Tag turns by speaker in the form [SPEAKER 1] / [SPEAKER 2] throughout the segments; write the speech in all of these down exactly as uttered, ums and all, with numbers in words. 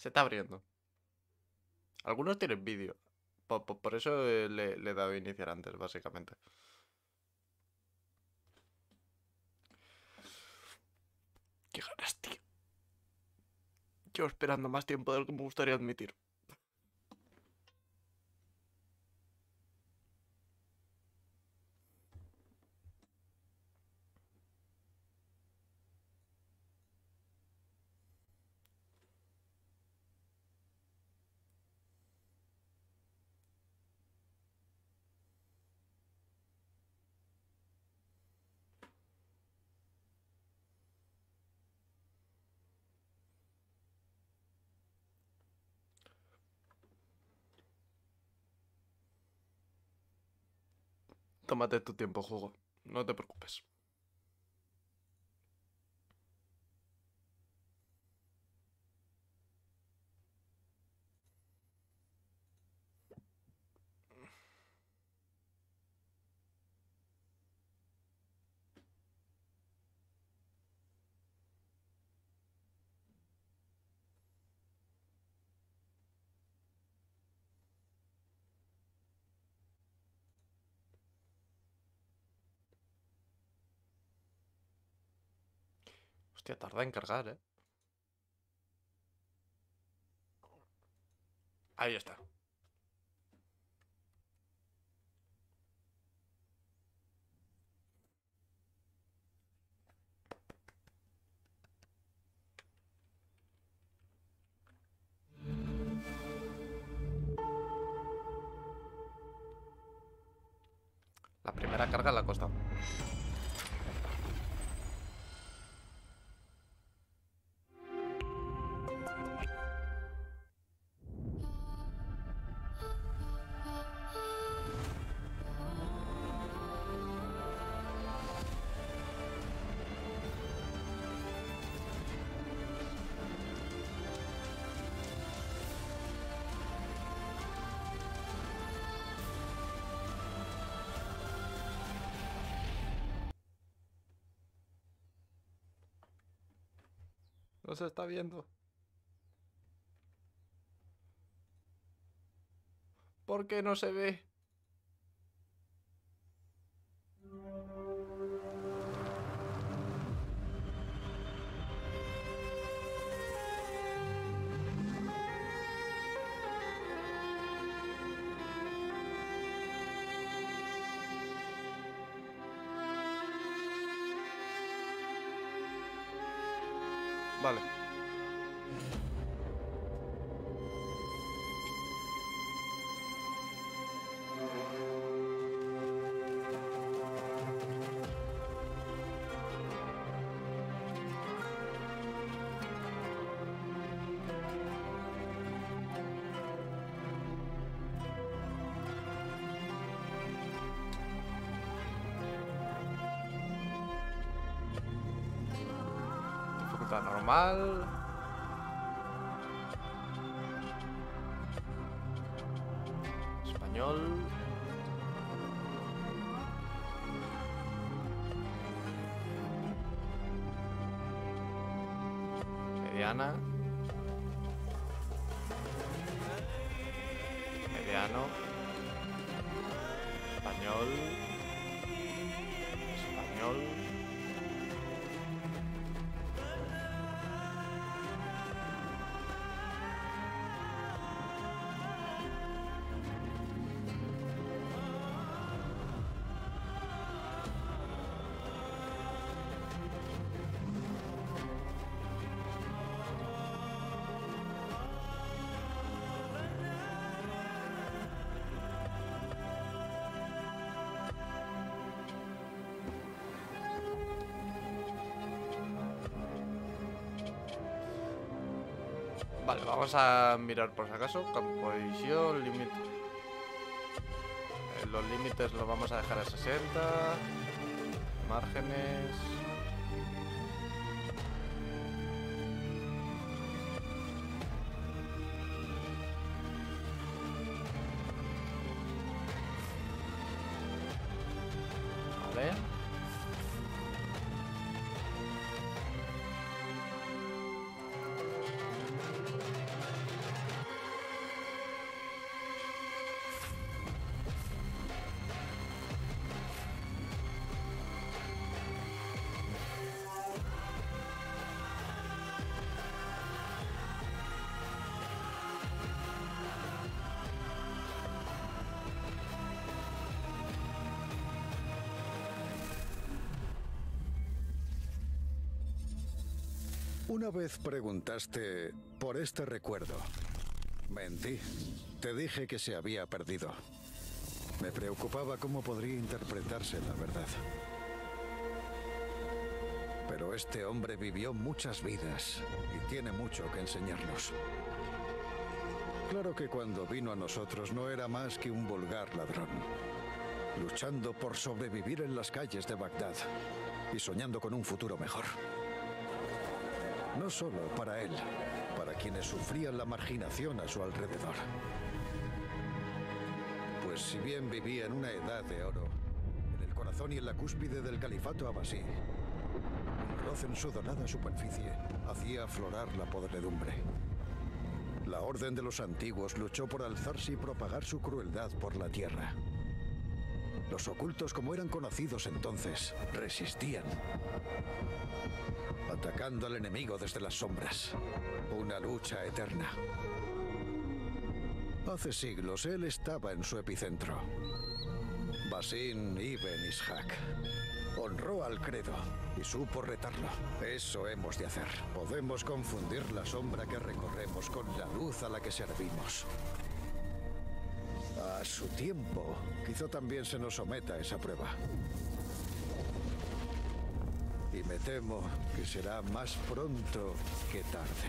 [SPEAKER 1] Se está abriendo. Algunos tienen vídeo. Por, por- por eso eh, le, le he dado a iniciar antes, básicamente. Qué ganas, tío. Llevo esperando más tiempo de lo que me gustaría admitir. Tómate tu tiempo, juego. No te preocupes. Hostia, tarda en cargar, ¿eh? Ahí está. La primera carga la ha costado. No se está viendo. ¿Por qué no se ve? Vale. Dificultad normal. Español. Mediana. Mediano. Español. Español. Vale, vamos a mirar por si acaso. Composición, límite. Eh, los límites los vamos a dejar a sesenta. Márgenes. Vale.
[SPEAKER 2] Una vez preguntaste por este recuerdo. Mentí. Te dije que se había perdido. Me preocupaba cómo podría interpretarse la verdad. Pero este hombre vivió muchas vidas y tiene mucho que enseñarnos. Claro que cuando vino a nosotros no era más que un vulgar ladrón, luchando por sobrevivir en las calles de Bagdad y soñando con un futuro mejor. No solo para él, para quienes sufrían la marginación a su alrededor. Pues si bien vivía en una edad de oro, en el corazón y en la cúspide del califato abasí, un roce en su dorada superficie hacía aflorar la podredumbre. La orden de los antiguos luchó por alzarse y propagar su crueldad por la tierra. Los ocultos, como eran conocidos entonces, resistían, atacando al enemigo desde las sombras. Una lucha eterna. Hace siglos él estaba en su epicentro. Basin ibn Ishaq honró al credo y supo retarlo. Eso hemos de hacer. Podemos confundir la sombra que recorremos con la luz a la que servimos. A su tiempo, quizá también se nos someta a esa prueba. Y me temo que será más pronto que tarde.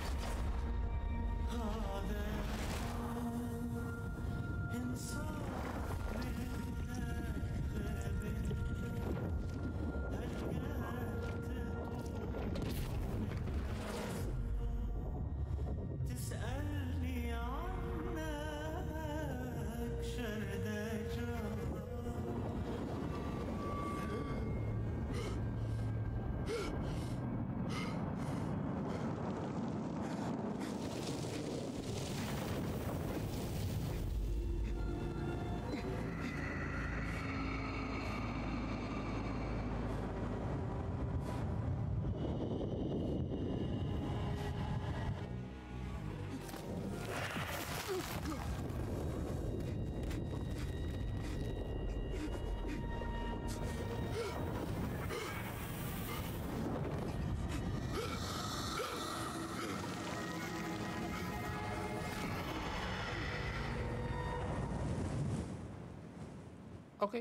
[SPEAKER 1] Ok.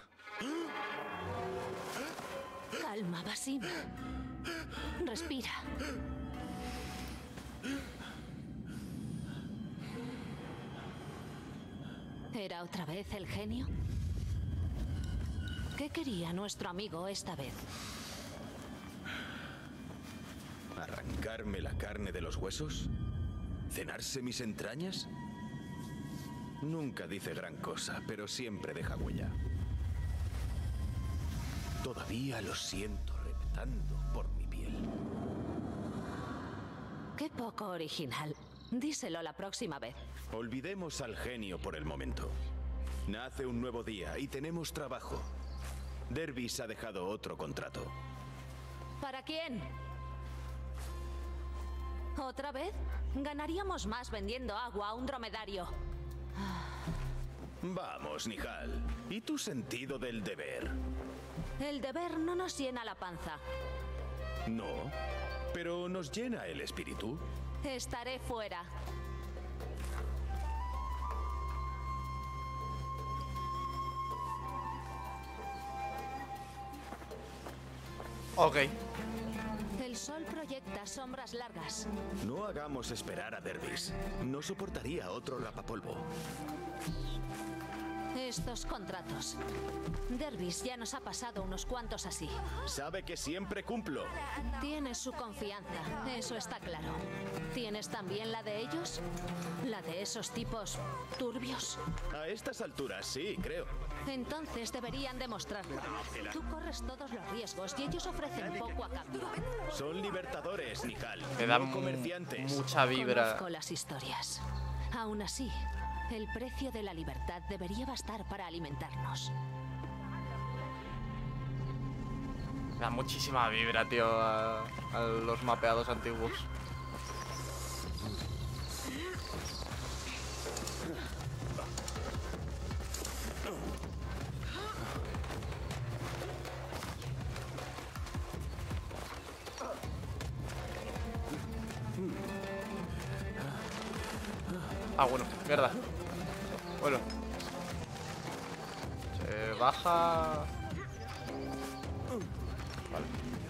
[SPEAKER 3] Calma, Basim. Respira. ¿Era otra vez el genio? ¿Qué quería nuestro amigo esta vez?
[SPEAKER 4] ¿Arrancarme la carne de los huesos? ¿Cenarse mis entrañas? Nunca dice gran cosa, pero siempre deja huella. Todavía lo siento reptando por mi piel.
[SPEAKER 3] Qué poco original. Díselo la próxima vez.
[SPEAKER 4] Olvidemos al genio por el momento. Nace un nuevo día y tenemos trabajo. Dervis ha dejado otro contrato.
[SPEAKER 3] ¿Para quién? ¿Otra vez? Ganaríamos más vendiendo agua a un dromedario.
[SPEAKER 4] Vamos, Nihal. ¿Y tu sentido del deber?
[SPEAKER 3] El deber no nos llena la panza.
[SPEAKER 4] No, pero nos llena el espíritu.
[SPEAKER 3] Estaré fuera.
[SPEAKER 1] Ok.
[SPEAKER 3] El sol proyecta sombras largas.
[SPEAKER 4] No hagamos esperar a Dervis. No soportaría otro rapapolvo.
[SPEAKER 3] Estos contratos. Dervis ya nos ha pasado unos cuantos así.
[SPEAKER 4] Sabe que siempre cumplo.
[SPEAKER 3] Tienes su confianza, eso está claro. ¿Tienes también la de ellos? ¿La de esos tipos turbios?
[SPEAKER 4] A estas alturas sí, creo.
[SPEAKER 3] Entonces deberían demostrarlo. Tú corres todos los riesgos y ellos ofrecen poco a cambio.
[SPEAKER 4] Son libertadores, Nihal,
[SPEAKER 1] Me da
[SPEAKER 4] no comerciantes.
[SPEAKER 1] mucha vibra.
[SPEAKER 3] Conozco las historias. Aún así, el precio de la libertad debería bastar para alimentarnos.
[SPEAKER 1] Me da muchísima vibra, tío, a, a los mapeados antiguos. Ah, bueno, mierda. Bueno. Se baja... Vale.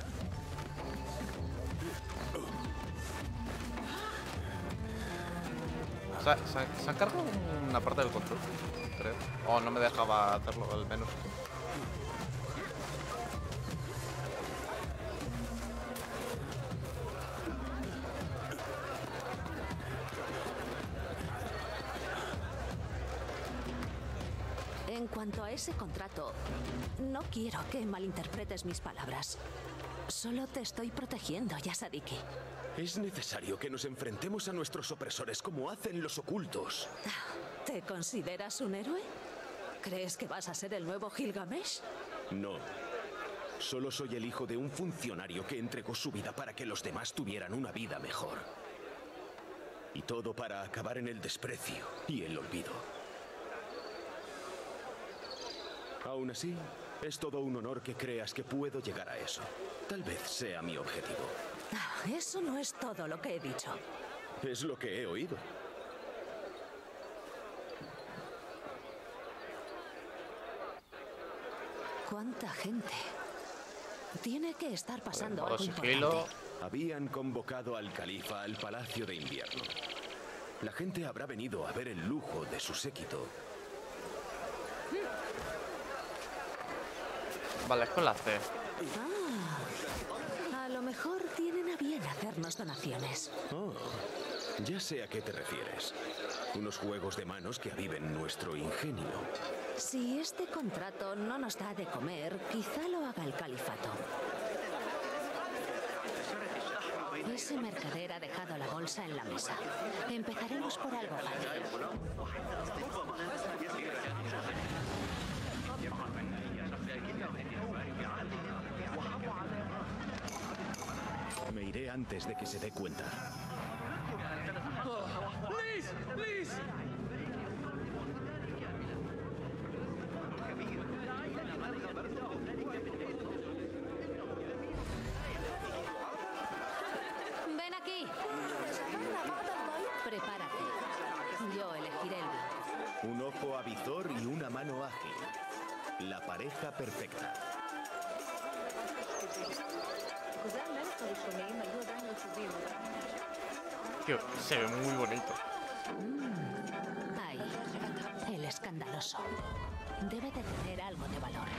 [SPEAKER 1] Se, se, se ha cargado una parte del control, creo. Oh, no me dejaba hacerlo, al menos.
[SPEAKER 3] En cuanto a ese contrato, no quiero que malinterpretes mis palabras. Solo te estoy protegiendo, Yasadiki.
[SPEAKER 4] Es necesario que nos enfrentemos a nuestros opresores como hacen los ocultos.
[SPEAKER 3] ¿Te consideras un héroe? ¿Crees que vas a ser el nuevo Gilgamesh?
[SPEAKER 4] No. Solo soy el hijo de un funcionario que entregó su vida para que los demás tuvieran una vida mejor. Y todo para acabar en el desprecio y el olvido. Aún así, es todo un honor que creas que puedo llegar a eso. Tal vez sea mi objetivo.
[SPEAKER 3] Ah, eso no es todo lo que he dicho.
[SPEAKER 4] Es lo que he oído.
[SPEAKER 3] ¿Cuánta gente? Tiene que estar pasando
[SPEAKER 1] Modo
[SPEAKER 3] algo
[SPEAKER 1] sigilo.
[SPEAKER 3] importante.
[SPEAKER 4] Habían convocado al califa al Palacio de Invierno. La gente habrá venido a ver el lujo de su séquito.
[SPEAKER 1] Vale, es con la C.
[SPEAKER 3] Ah, a lo mejor tienen a bien hacernos donaciones.
[SPEAKER 4] Oh, ya sé a qué te refieres. Unos juegos de manos que aviven nuestro ingenio.
[SPEAKER 3] Si este contrato no nos da de comer, quizá lo haga el califato. Ese mercader ha dejado la bolsa en la mesa. Empezaremos por algo fácil.
[SPEAKER 4] Me iré antes de que se dé cuenta.
[SPEAKER 5] ¡Liz! ¡Liz!
[SPEAKER 3] ¡Ven aquí! Prepárate. Yo elegiré el vino.
[SPEAKER 4] Un ojo avizor y una mano ágil. La pareja perfecta.
[SPEAKER 1] Tío, se ve muy bonito.
[SPEAKER 3] Ahí. El escandaloso. Debe de tener algo de valor.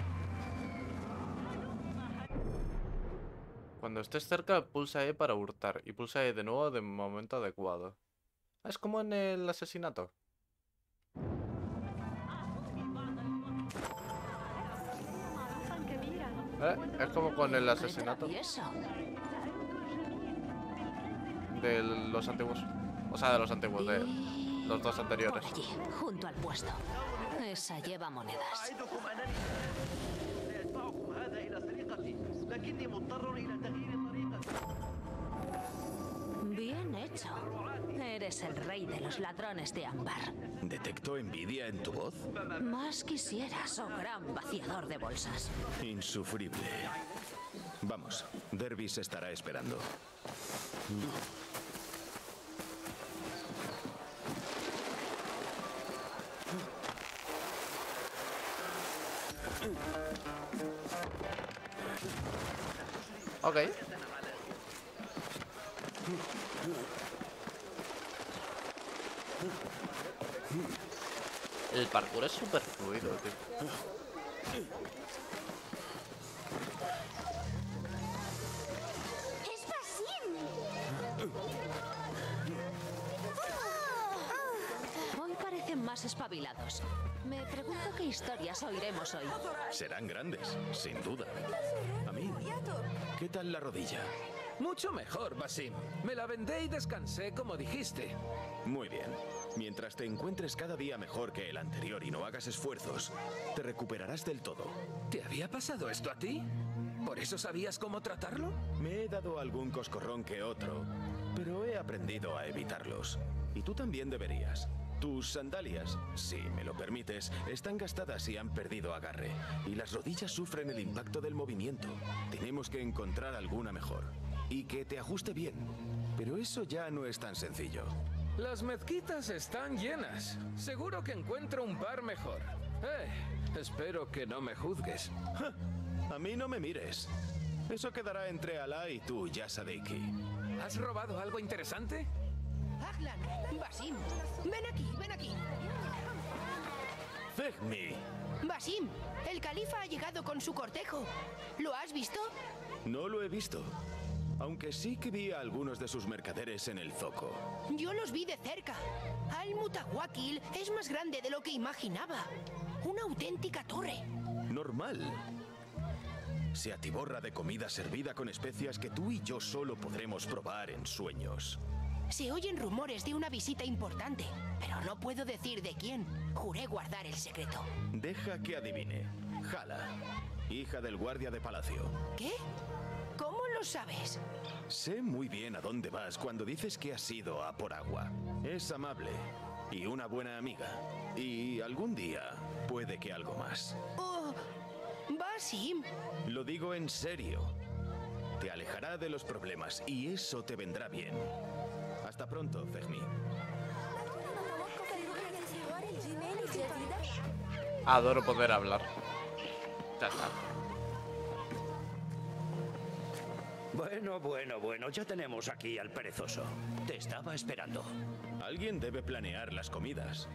[SPEAKER 1] Cuando estés cerca, pulsa E para hurtar. Y pulsa E de nuevo de momento adecuado. Ah, es como en el asesinato. ¿Eh? Es como con el asesinato
[SPEAKER 3] ¿Y eso?
[SPEAKER 1] de los antiguos. O sea, de los antiguos, de
[SPEAKER 3] Y...
[SPEAKER 1] los dos anteriores.
[SPEAKER 3] Por allí, junto al puesto. Esa lleva monedas. Bien hecho. Eres el rey de los ladrones de ámbar.
[SPEAKER 4] ¿Detecto envidia en tu voz?
[SPEAKER 3] Más quisieras, oh gran vaciador de bolsas.
[SPEAKER 4] Insufrible. Vamos, Dervis estará esperando.
[SPEAKER 1] Ok. El parkour es súper fluido, tío.
[SPEAKER 6] ¡Es Basim!
[SPEAKER 3] Hoy parecen más espabilados. Me pregunto qué historias oiremos hoy.
[SPEAKER 4] Serán grandes, sin duda. A mí, ¿qué tal la rodilla?
[SPEAKER 5] Mucho mejor, Basim. Me la vendé y descansé como dijiste.
[SPEAKER 4] Muy bien. Mientras te encuentres cada día mejor que el anterior y no hagas esfuerzos, te recuperarás del todo.
[SPEAKER 5] ¿Te había pasado esto a ti? ¿Por eso sabías cómo tratarlo?
[SPEAKER 4] Me he dado algún coscorrón que otro, pero he aprendido a evitarlos. Y tú también deberías. Tus sandalias, si me lo permites, están gastadas y han perdido agarre. Y las rodillas sufren el impacto del movimiento. Tenemos que encontrar alguna mejor. Y que te ajuste bien. Pero eso ya no es tan sencillo.
[SPEAKER 5] Las mezquitas están llenas. Seguro que encuentro un par mejor. Eh, espero que no me juzgues.
[SPEAKER 4] Ja, a mí no me mires. Eso quedará entre Alá y tú, Yasadiki.
[SPEAKER 5] ¿Has robado algo interesante?
[SPEAKER 7] Ahlan, Basim, ven aquí, ven aquí.
[SPEAKER 4] Fehmi.
[SPEAKER 7] Basim, el califa ha llegado con su cortejo. ¿Lo has visto?
[SPEAKER 4] No lo he visto. Aunque sí que vi a algunos de sus mercaderes en el zoco.
[SPEAKER 7] Yo los vi de cerca. Al-Mutawakil es más grande de lo que imaginaba. Una auténtica torre.
[SPEAKER 4] Normal. Se atiborra de comida servida con especias que tú y yo solo podremos probar en sueños.
[SPEAKER 7] Se oyen rumores de una visita importante, pero no puedo decir de quién. Juré guardar el secreto.
[SPEAKER 4] Deja que adivine. Hala, hija del guardia de palacio.
[SPEAKER 7] ¿Qué? ¿Cómo lo sabes?
[SPEAKER 4] Sé muy bien a dónde vas cuando dices que has ido a por agua. Es amable y una buena amiga. Y algún día puede que algo más.
[SPEAKER 7] Oh, Basim.
[SPEAKER 4] Lo digo en serio. Te alejará de los problemas y eso te vendrá bien. Hasta pronto, Fehmi.
[SPEAKER 1] Adoro poder hablar. Ya está.
[SPEAKER 8] Bueno, bueno, bueno, ya tenemos aquí al perezoso. Te estaba esperando.
[SPEAKER 4] Alguien debe planear las comidas.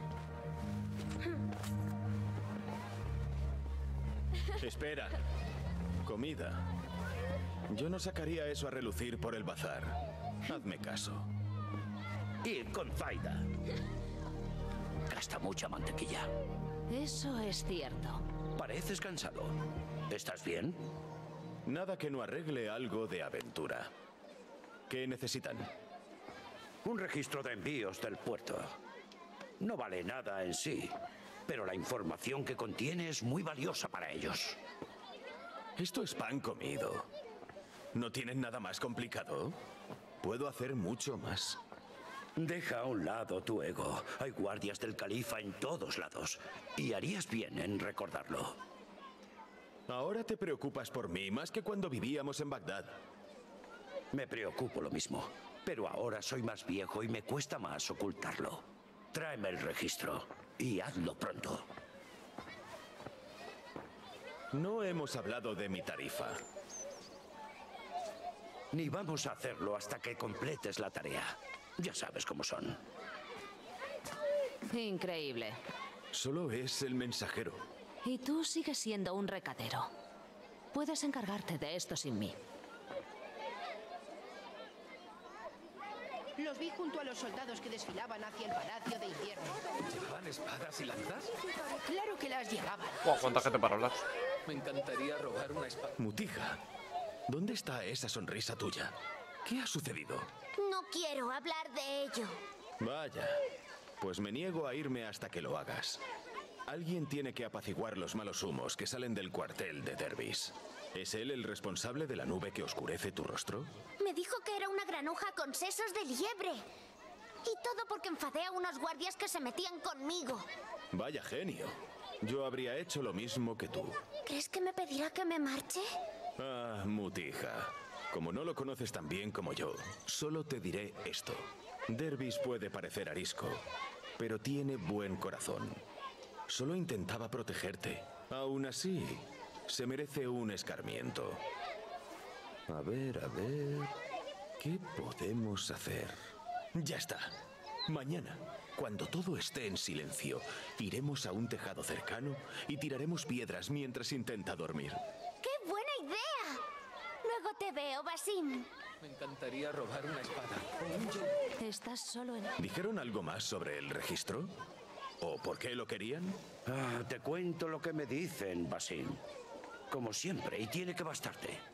[SPEAKER 4] Espera. Comida. Yo no sacaría eso a relucir por el bazar. Hazme caso.
[SPEAKER 8] Ir con Zaida. Gasta mucha mantequilla.
[SPEAKER 3] Eso es cierto.
[SPEAKER 8] Pareces cansado. ¿Estás bien?
[SPEAKER 4] Nada que no arregle algo de aventura. ¿Qué necesitan?
[SPEAKER 8] Un registro de envíos del puerto. No vale nada en sí, pero la información que contiene es muy valiosa para ellos.
[SPEAKER 4] Esto es pan comido. ¿No tienen nada más complicado? Puedo hacer mucho más.
[SPEAKER 8] Deja a un lado tu ego. Hay guardias del califa en todos lados. Y harías bien en recordarlo.
[SPEAKER 4] Ahora te preocupas por mí más que cuando vivíamos en Bagdad.
[SPEAKER 8] Me preocupo lo mismo. Pero ahora soy más viejo y me cuesta más ocultarlo. Tráeme el registro y hazlo pronto.
[SPEAKER 4] No hemos hablado de mi tarifa.
[SPEAKER 8] Ni vamos a hacerlo hasta que completes la tarea. Ya sabes cómo son.
[SPEAKER 3] Increíble.
[SPEAKER 4] Solo es el mensajero.
[SPEAKER 3] Y tú sigues siendo un recadero. Puedes encargarte de esto sin mí.
[SPEAKER 7] Los vi junto a los soldados que desfilaban hacia el Palacio de Invierno.
[SPEAKER 5] ¿Llevan espadas y lanzas?
[SPEAKER 7] Claro que las llevaban.
[SPEAKER 1] Wow, cuánta gente para hablar.
[SPEAKER 5] Me encantaría robar una espada.
[SPEAKER 4] Mutija, ¿dónde está esa sonrisa tuya? ¿Qué ha sucedido?
[SPEAKER 6] No quiero hablar de ello.
[SPEAKER 4] Vaya, pues me niego a irme hasta que lo hagas. Alguien tiene que apaciguar los malos humos que salen del cuartel de Dervis. ¿Es él el responsable de la nube que oscurece tu rostro?
[SPEAKER 6] Me dijo que era una granuja con sesos de liebre. Y todo porque enfadé a unos guardias que se metían conmigo.
[SPEAKER 4] Vaya genio. Yo habría hecho lo mismo que tú.
[SPEAKER 6] ¿Crees que me pedirá que me marche?
[SPEAKER 4] Ah, Mutija. Como no lo conoces tan bien como yo, solo te diré esto. Dervis puede parecer arisco, pero tiene buen corazón. Solo intentaba protegerte. Aún así, se merece un escarmiento. A ver, a ver... ¿Qué podemos hacer? Ya está. Mañana, cuando todo esté en silencio, iremos a un tejado cercano y tiraremos piedras mientras intenta dormir.
[SPEAKER 6] ¡Qué buena idea! Luego te veo, Basim.
[SPEAKER 5] Me encantaría robar una espada. O un yelmo.
[SPEAKER 3] Estás solo en...
[SPEAKER 4] ¿Dijeron algo más sobre el registro? ¿O por qué lo querían?
[SPEAKER 8] Ah, te cuento lo que me dicen, Basim. Como siempre, y tiene que bastarte.